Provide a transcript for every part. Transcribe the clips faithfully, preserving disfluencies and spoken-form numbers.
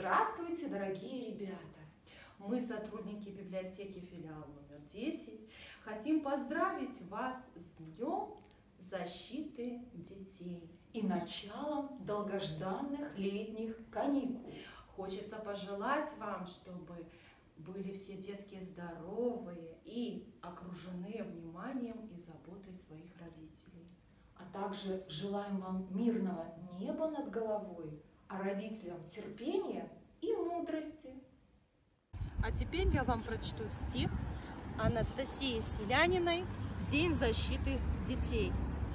Здравствуйте, дорогие ребята! Мы, сотрудники библиотеки филиал номер десять, хотим поздравить вас с Днем защиты детей и началом долгожданных летних каникул. Хочется пожелать вам, чтобы были все детки здоровые и окружены вниманием и заботой своих родителей. А также желаем вам мирного неба над головой, а родителям терпения и мудрости. А теперь я вам прочту стих Анастасии Селяниной «День защиты детей».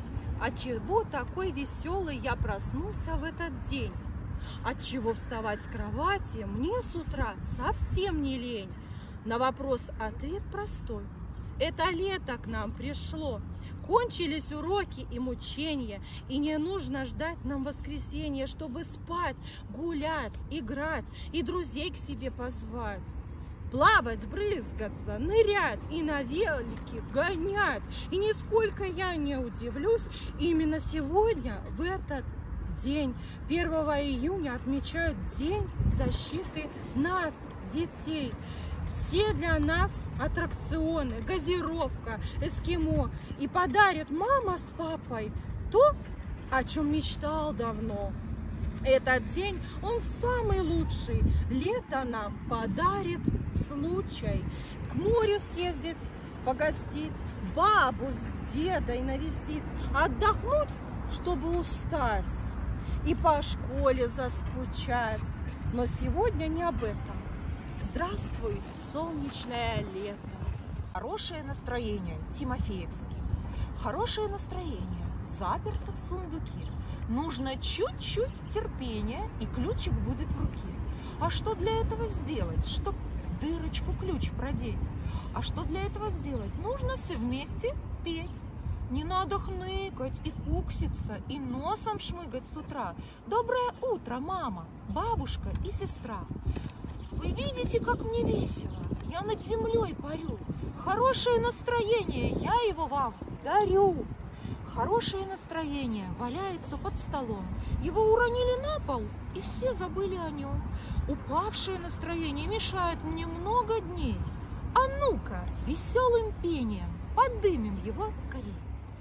Отчего такой веселый я проснулся в этот день? Отчего вставать с кровати мне с утра совсем не лень? На вопрос ответ простой. Это лето к нам пришло. Кончились уроки и мучения, и не нужно ждать нам воскресенья, чтобы спать, гулять, играть и друзей к себе позвать. Плавать, брызгаться, нырять и на велике гонять. И нисколько я не удивлюсь, именно сегодня, в этот день, первого июня, отмечают День защиты нас, детей. Все для нас аттракционы, газировка, эскимо. И подарит мама с папой то, о чем мечтал давно. Этот день, он самый лучший. Лето нам подарит случай. К морю съездить, погостить, бабу с дедой навестить, отдохнуть, чтобы устать, и по школе заскучать. Но сегодня не об этом. Здравствуй, солнечное лето. Хорошее настроение, Тимофеевский. Хорошее настроение заперто в сундуке. Нужно чуть-чуть терпения, и ключик будет в руке. А что для этого сделать, чтоб дырочку ключ продеть? А что для этого сделать? Нужно все вместе петь. Не надо хныкать и кукситься, и носом шмыгать с утра. Доброе утро, мама, бабушка и сестра. Вы видите, как мне весело? Я над землей парю. Хорошее настроение, я его вам дарю. Хорошее настроение валяется под столом. Его уронили на пол, и все забыли о нем. Упавшее настроение мешает мне много дней. А ну-ка, веселым пением подымем его скорее.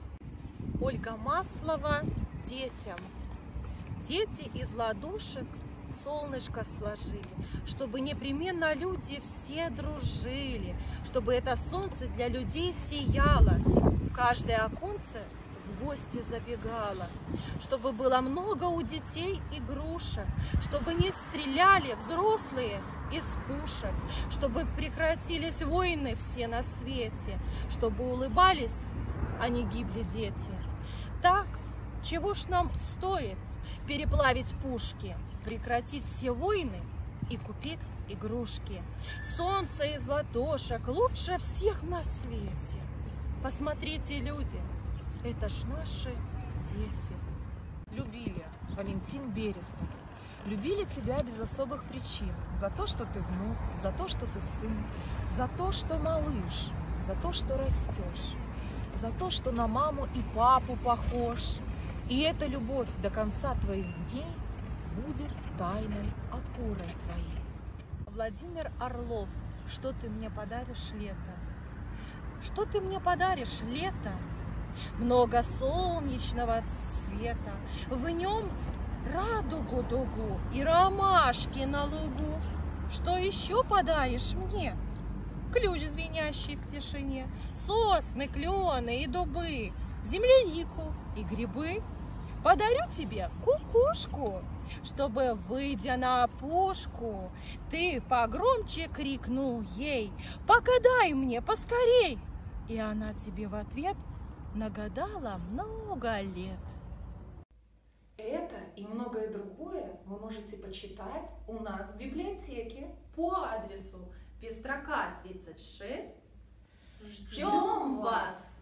Ольга Маслова детям. Дети из ладошек солнышко сложили, чтобы непременно люди все дружили, чтобы это солнце для людей сияло, в каждое оконце в гости забегало, чтобы было много у детей игрушек, чтобы не стреляли взрослые из пушек, чтобы прекратились войны все на свете, чтобы улыбались, а не гибли дети. Так, чего ж нам стоит переплавить пушки, прекратить все войны и купить игрушки? Солнце из ладошек лучше всех на свете. Посмотрите, люди, это ж наши дети. Любили, Валентин Берестов. Любили тебя без особых причин. За то, что ты внук, за то, что ты сын, за то, что малыш, за то, что растешь, за то, что на маму и папу похож. И эта любовь до конца твоих дней будет тайной опорой твоей. Владимир Орлов, что ты мне подаришь лето? Что ты мне подаришь лето? Много солнечного света, в нем радугу дугу и ромашки на лугу. Что еще подаришь мне? Ключ, звенящий в тишине, сосны, клены и дубы, землянику и грибы. Подарю тебе кукушку, чтобы, выйдя на опушку, ты погромче крикнул ей: «Погадай мне поскорей!» И она тебе в ответ нагадала много лет. Это и многое другое вы можете почитать у нас в библиотеке По адресу Пестрока тридцать шесть. Ждем вас!